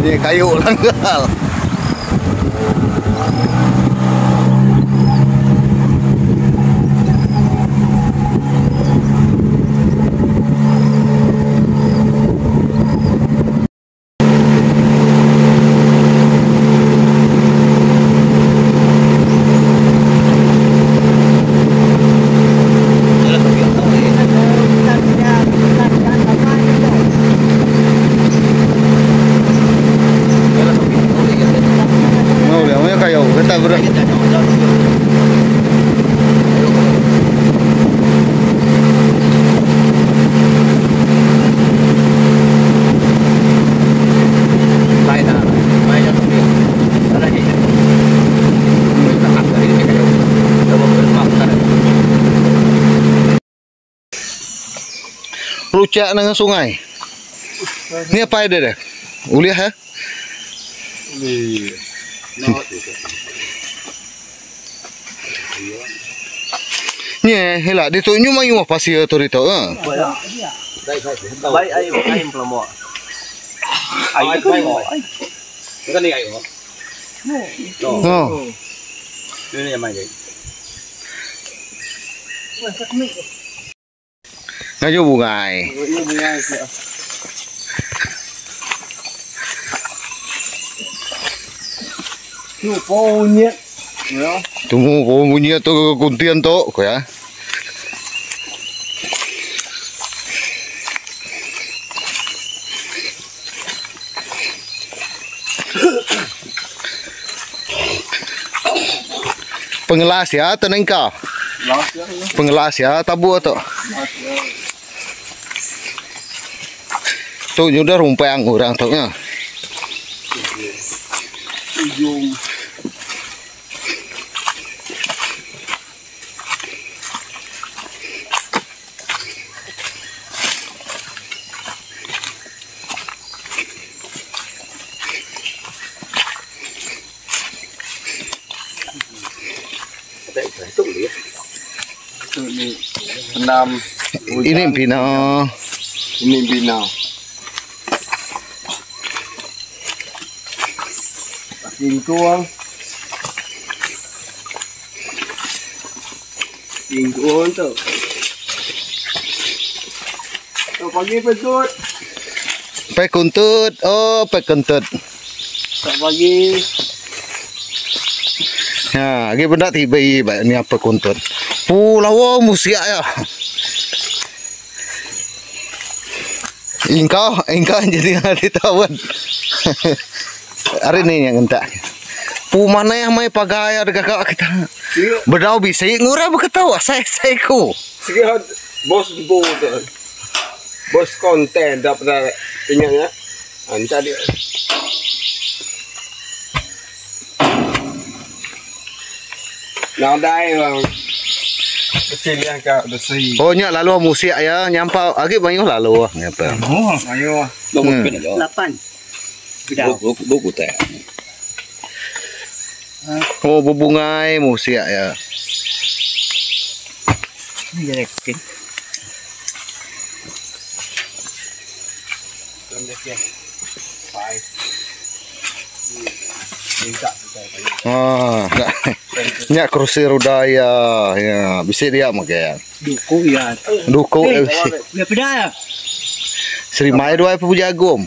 Ini kayu langgal. Lucak dengan sungai. Ini apa ada deh? Uliah ya? Nih, hilang. Dia tu nyuma nyuma pasir tu itu. Baik ayam pelamo. Ayam pelamo. Bukan ni ayam. Oh. Ini yang mana? Ngaju bungai. Punya. Tunggu bunyi tu kuntian tu, kau ya. Pengelas ya, tenang kau. Pengelas ya, tabu tu. Tu sudah rumpang orang tu nya. Ini bina. Ini bina. Tingkuang. Tingkuang tu. Tu pagi petut. Pai kuntut. Oh, pai kuntut. Tak pagi. Ha, lagi benda tiba ni apa kuntut. Pulau musia ya. Engkau jadi nanti tawan. Hari ni yang entak. Pu mana yang mai pagaya dekat kita. Berdau bisa ngurah berketawa saya ku. Sekian bos bu tu. Bos konten dapat ingatnya. Anta dia. Nadai bang. Kecil yang kau bersih. Oh nyak lalu musia ya nyampau agi banyak lalu nyapa. Oh, ayo. 8. Buku teh. Oh bubungai musia ya. Ini jadi kecil. Ah, nyak kursi roda ya, bisa dia makan. Duku ya. Duku. Ya pedaya. Sri Mai dua pu jagum.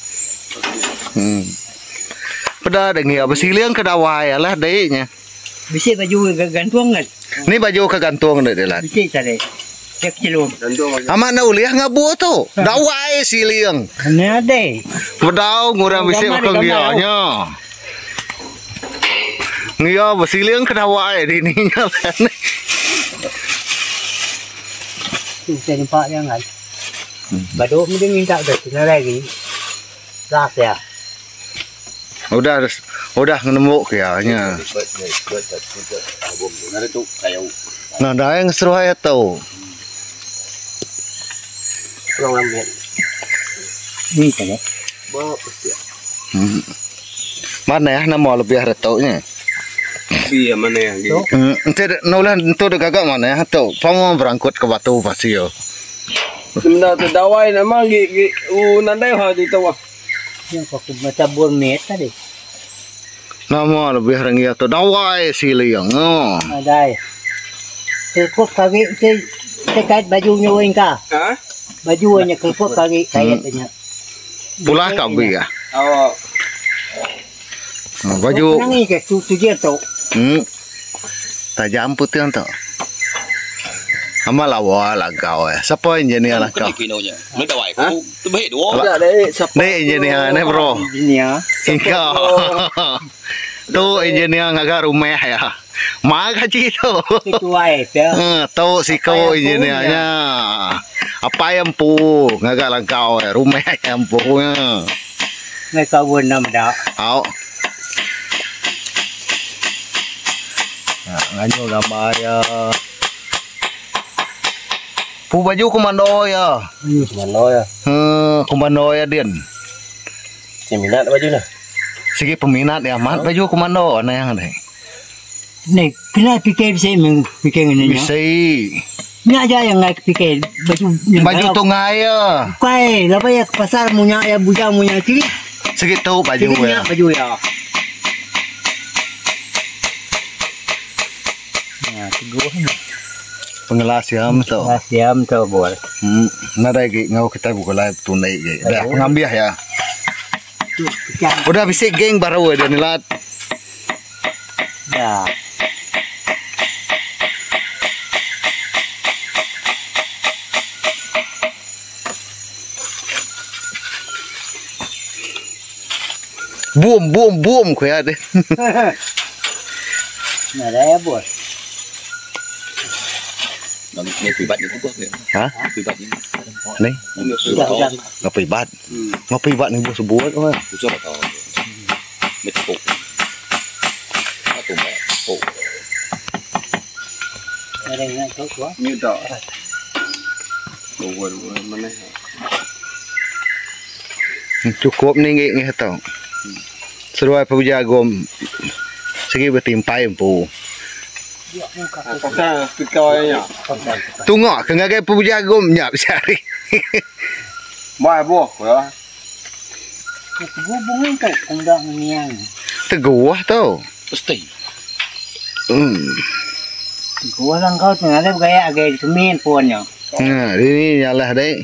Pada dengi apa siliang kedawai lah daynya. Bisa baju gantungan. Ni baju kegantung deh lah. Bisa cari. Cek celum. Amak na uliah ngabu tu. Dawai siliang. Ana ada. Pedau ngurang bisa makan dia nya. Ngia basiliang kedawai di ni nya. Saya nampak jangan. Badu mungkin minta dah tinggal lagi. Dah ya. Udah nemu kayaknya. Nah, dah yang seru ya tahu. Kurang lama. Ini kan ya. Mana ya nama lebih retaunya? Iya mana yang gitu? Ente nulan itu gagak mana ya tahu? Pamo berangkut ke Batu Pasir. Sebenarnya tu dawai nama nandai hal itu wah. Yang kok macam burmet tadi. Nama lebih rengi atau dawai siliang. Oh. Ada. Kelpuk kaki kait bajunya wengka. Hah? Bajunya kelpuk kaki kayaknya. Pulah kabi ya. Oh. Baju. Nangi ke tu dia tu. Tajam putih tu. Ama lawa lagau ya. Siapa engineer lagau? Kinonya. Mereka wae ku tu baik dua. Ada deh. Siapa? Ni engineer ni bro. Dunia. Ika. Tu engineer ngagak rumah ya. Mak gaji tu. Ketua itu. Tu si kau engineernya. Apa yang pu ngagak lagau ya. Rumah yang pu nya. Mereka pun nama dah. Au. Nganyo gambar ya. Pu baju komando ya. Mana ya? Komando ya Din. Si minat baju ni. Sige peminat ya, mat baju komando na yang deh. Ni kena fikir saya fikir ni. Bisa. Ni aja yang nak fikir baju. Baju tungai ya. Kai, lepas ya ke pasar punya ya bujang punya ciri. Segitu baju ya. Baju ya. Ya, teguh ni. Pengelas ya tu. Siam tu boleh. Nada lagi ngau kita buka live tunai ge. Dah pengambil ya. Pecah. Udah bisik geng baru dia nilat. Ya. Boom ko ya deh. Nah, dah ya bos. Ni privat ni tu ni. Hah? Privat ni. Ni Sudah. ngopi bat. Ngopi bat ni bos buat apa? Tu apa tahu. Metu. Atau mai. Oh. Ada yang nak tahu apa? Ni dah. Dua mana? Cukup ni ngi tau. Seruai pemuja gom. Segi bertimpai pu. Pasal kau ya. Tunggu ke ngagai pemuja gom nyap cari. Mai buah ya. Hubungin kan undang niang. Teguah tau. Pasti. Gua lang kau tengah ada gaya agak semen punya. Nah, ini nyalah deh.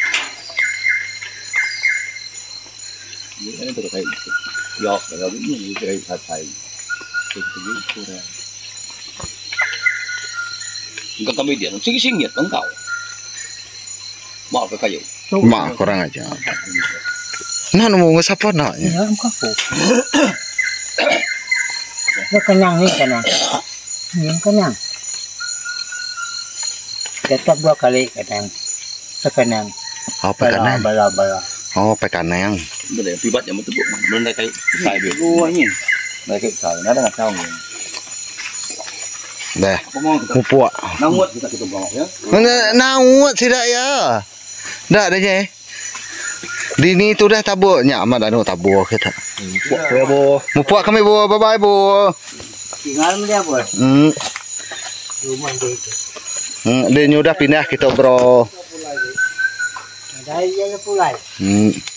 Ni tu kai. Yo, kalau ni kai thai. Tu tu tu. Enggak kami dia, sing-singit engkau. Mau ke kayu. Mak kurang aja. Nah, mau ngesapa nak? Ya, engkau po. Nak kenyang ni kenyang. Ni kenyang. Tetap 2 kali kenyang. Sekenyang. Apa kanan? Bala. Oh, pekanang. Benda privat yang betul. Benda kai sai dia. Gua ni. Mereka sai, nada nak tahu. Dah. Apa mau kita Mupuak. namut kita bangok ya. Nawut tidak ya. Dah dah je. Di ni tu dah tabur nyak amat anu tabur kita. Ya bo. Mupuak kami bu. Bye bye bu. Tinggal dia bos. Rumah dia itu. Dia nyudah pindah kita bro. Ada yang pulai.